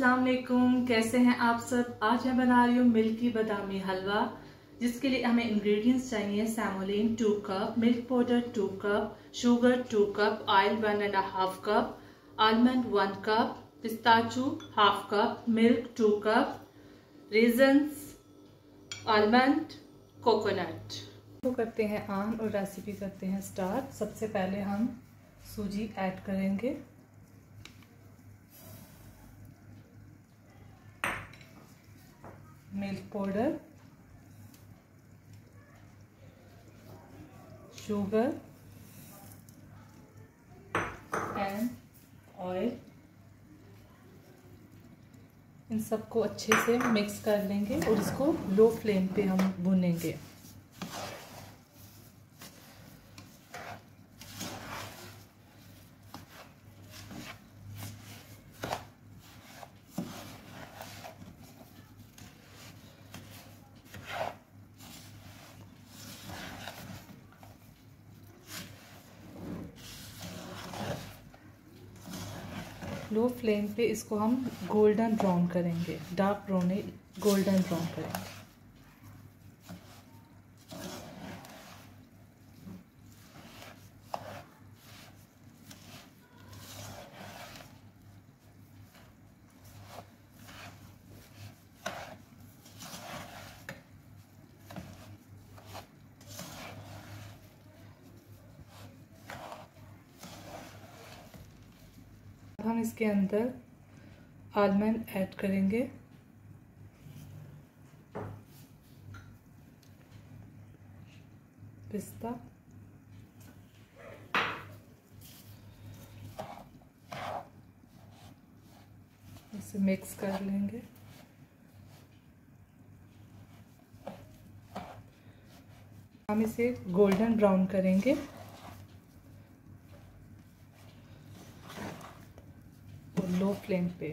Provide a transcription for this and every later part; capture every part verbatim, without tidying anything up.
अस्सलाम वालेकुम, कैसे हैं आप सब। आज मैं बना रही हूँ मिल्की बादामी हलवा, जिसके लिए हमें इंग्रेडिएंट्स चाहिए। Semolina two cup, milk powder two cup, sugar two cup, oil one and half cup, almond one cup, pistachio half cup, milk two cup, raisins, almond, coconut. तो करते हैं ऑन और रेसिपी करते हैं स्टार्ट। सबसे पहले हम सूजी ऐड करेंगे। Milk powder, sugar and oil, इन सबको अच्छे से मिक्स कर लेंगे और इसको लो फ्लेम पे हम भूनेंगे। लो फ्लेम पे इसको हम गोल्डन ब्राउन करेंगे, डार्क ब्राउन नहीं, गोल्डन ब्राउन करेंगे। हम इसके अंदर आलमंड ऐड करेंगे, पिस्ता, इसे मिक्स कर लेंगे। हम इसे गोल्डन ब्राउन करेंगे लो फ्लेम पे।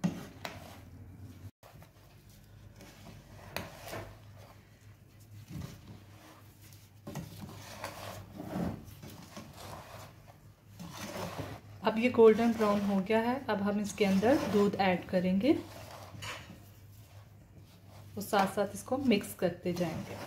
अब ये गोल्डन ब्राउन हो गया है। अब हम इसके अंदर दूध ऐड करेंगे और साथ साथ इसको मिक्स करते जाएंगे।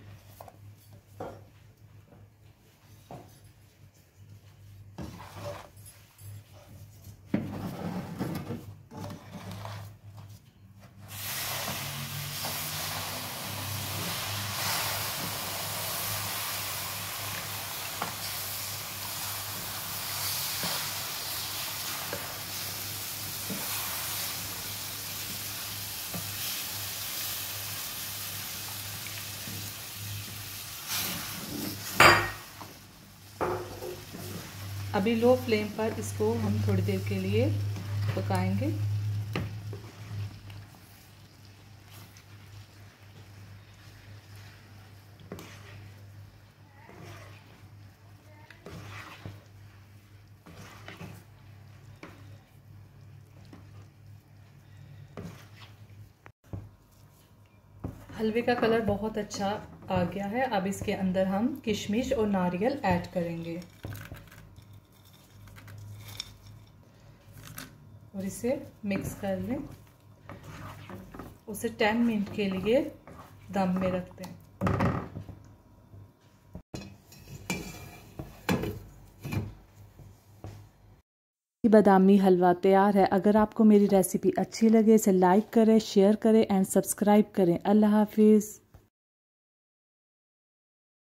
अभी लो फ्लेम पर इसको हम थोड़ी देर के लिए पकाएंगे। हलवे का कलर बहुत अच्छा आ गया है। अब इसके अंदर हम किशमिश और नारियल ऐड करेंगे और इसे मिक्स कर लें। उसे टेन मिनट के लिए दम में रखते हैं। बादामी हलवा तैयार है। अगर आपको मेरी रेसिपी अच्छी लगे इसे लाइक करें, शेयर करें एंड सब्सक्राइब करें। अल्लाह हाफिज़।